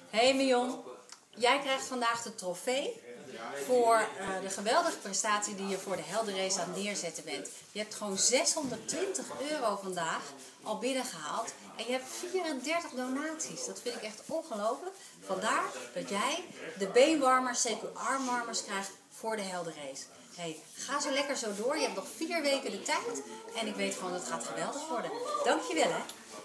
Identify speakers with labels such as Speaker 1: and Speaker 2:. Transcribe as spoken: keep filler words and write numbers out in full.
Speaker 1: Hey Mion, jij krijgt vandaag de trofee voor uh, de geweldige prestatie die je voor de Helder Race aan het neerzetten bent. Je hebt gewoon zeshonderdtwintig euro vandaag al binnengehaald en je hebt vierendertig donaties. Dat vind ik echt ongelooflijk. Vandaar dat jij de beenwarmers, C Q armwarmers krijgt voor de Helder Race. Hey, ga zo lekker zo door. Je hebt nog vier weken de tijd en ik weet gewoon dat het gaat geweldig worden. Dankjewel hè.